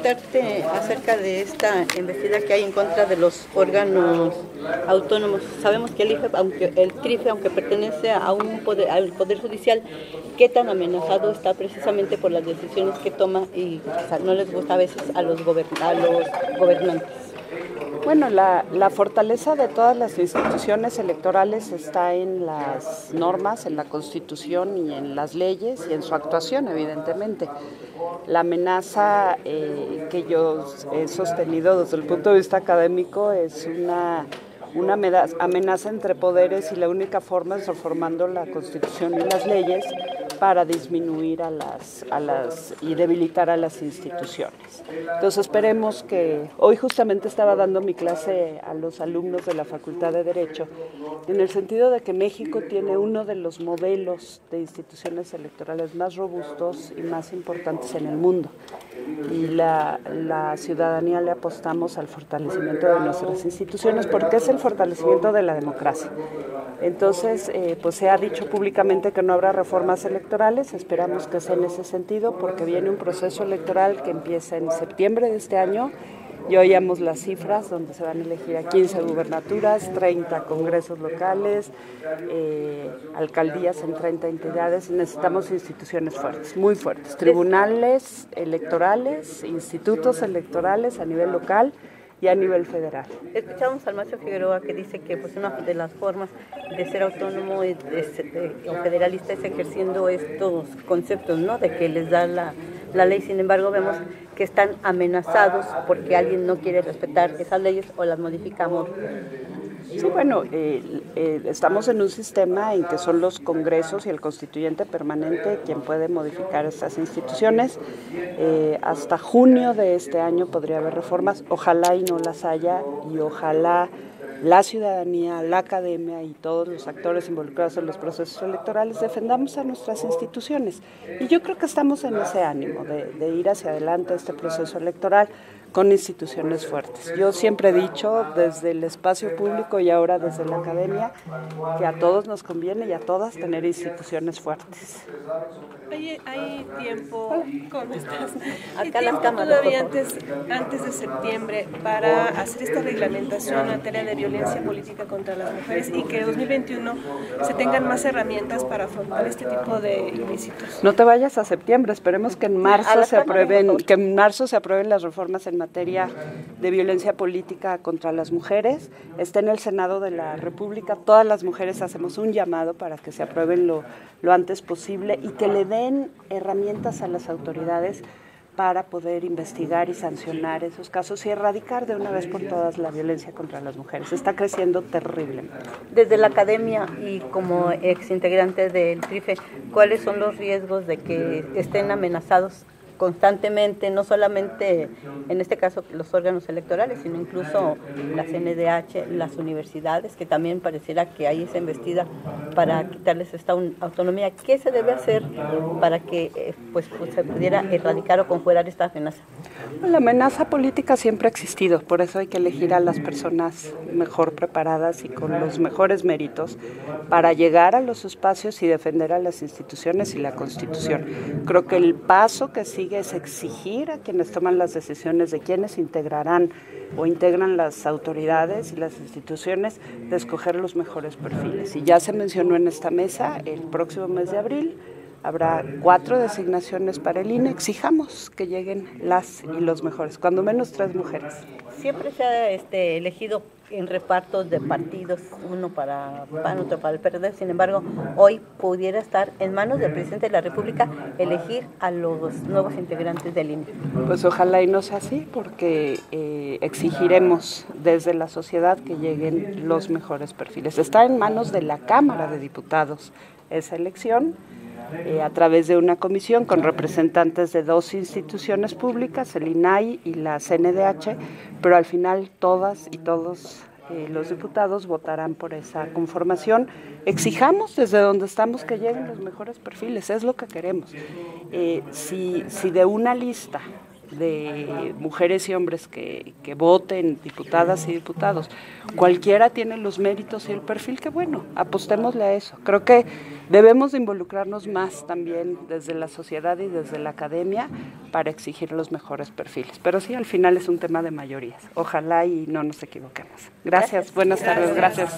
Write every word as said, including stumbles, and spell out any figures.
preguntarte acerca de esta embestida que hay en contra de los órganos autónomos. Sabemos que el I F E, aunque el TRIFE, aunque pertenece a un poder, al Poder Judicial, ¿qué tan amenazado está precisamente por las decisiones que toma y o sea, no les gusta a veces a los, gobern a los gobernantes? Bueno, la, la fortaleza de todas las instituciones electorales está en las normas, en la Constitución y en las leyes y en su actuación, evidentemente. La amenaza eh, que yo he sostenido desde el punto de vista académico es una, una amenaza entre poderes y la única forma es reformando la Constitución y las leyes para disminuir a las, a las y debilitar a las instituciones. Entonces esperemos que, hoy justamente estaba dando mi clase a los alumnos de la Facultad de Derecho, en el sentido de que México tiene uno de los modelos de instituciones electorales más robustos y más importantes en el mundo. Y la, la ciudadanía le apostamos al fortalecimiento de nuestras instituciones porque es el fortalecimiento de la democracia. Entonces, eh, pues se ha dicho públicamente que no habrá reformas electorales, esperamos que sea en ese sentido porque viene un proceso electoral que empieza en septiembre de este año y oíamos las cifras donde se van a elegir a quince gubernaturas, treinta congresos locales, eh, alcaldías en treinta entidades. Necesitamos instituciones fuertes, muy fuertes, tribunales electorales, institutos electorales a nivel local y a nivel federal. Escuchamos al maestro Figueroa que dice que pues una de las formas de ser autónomo y o federalista es ejerciendo estos conceptos, ¿no? De que les da la, la ley. Sin embargo, vemos que están amenazados porque alguien no quiere respetar esas leyes o las modificamos. Sí, bueno, eh, eh, estamos en un sistema en que son los congresos y el constituyente permanente quien puede modificar estas instituciones. Eh, hasta junio de este año podría haber reformas, ojalá y no las haya, y ojalá la ciudadanía, la academia y todos los actores involucrados en los procesos electorales defendamos a nuestras instituciones. Y yo creo que estamos en ese ánimo de, de ir hacia adelante a este proceso electoral con instituciones fuertes. Yo siempre he dicho desde el espacio público y ahora desde la academia que a todos nos conviene y a todas tener instituciones fuertes. Hay, hay tiempo, ¿cómo estás? Hay Acá tiempo las cámaras, todavía antes, antes de septiembre para hacer esta reglamentación en materia de violencia política contra las mujeres y que en dos mil veintiuno se tengan más herramientas para afrontar este tipo de ilícitos. No te vayas a septiembre, esperemos que en marzo se aprueben, que en marzo se aprueben las reformas en materia de violencia política contra las mujeres. Está en el Senado de la República, todas las mujeres hacemos un llamado para que se aprueben lo, lo antes posible y que le den herramientas a las autoridades para poder investigar y sancionar esos casos y erradicar de una vez por todas la violencia contra las mujeres. Está creciendo terriblemente. Desde la academia y como exintegrante del TRIFE, ¿cuáles son los riesgos de que estén amenazados constantemente, no solamente en este caso los órganos electorales, sino incluso la C N D H, las universidades, que también pareciera que hay esa embestida para quitarles esta autonomía? ¿Qué se debe hacer para que eh, pues, pues se pudiera erradicar o conjurar esta amenaza? La amenaza política siempre ha existido, por eso hay que elegir a las personas mejor preparadas y con los mejores méritos para llegar a los espacios y defender a las instituciones y la Constitución. Creo que el paso que sigue es exigir a quienes toman las decisiones de quienes integrarán o integran las autoridades y las instituciones de escoger los mejores perfiles. Y ya se mencionó en esta mesa, el próximo mes de abril habrá cuatro designaciones para el I N E. Exijamos que lleguen las y los mejores, cuando menos tres mujeres. Siempre se ha este, elegido en repartos de partidos, uno para P A N, otro para el P R D. Sin embargo, hoy pudiera estar en manos del presidente de la República elegir a los nuevos integrantes del I N E. Pues ojalá y no sea así, porque eh, exigiremos desde la sociedad que lleguen los mejores perfiles. Está en manos de la Cámara de Diputados esa elección, Eh, a través de una comisión con representantes de dos instituciones públicas, el I N A I y la C N D H, pero al final todas y todos eh, los diputados votarán por esa conformación. Exijamos desde donde estamos que lleguen los mejores perfiles, es lo que queremos. Eh, si, si de una lista de mujeres y hombres que, que voten, diputadas y diputados. Cualquiera tiene los méritos y el perfil, que bueno, apostémosle a eso. Creo que debemos de involucrarnos más también desde la sociedad y desde la academia para exigir los mejores perfiles. Pero sí, al final es un tema de mayorías. Ojalá y no nos equivoquemos. Gracias, buenas tardes, gracias.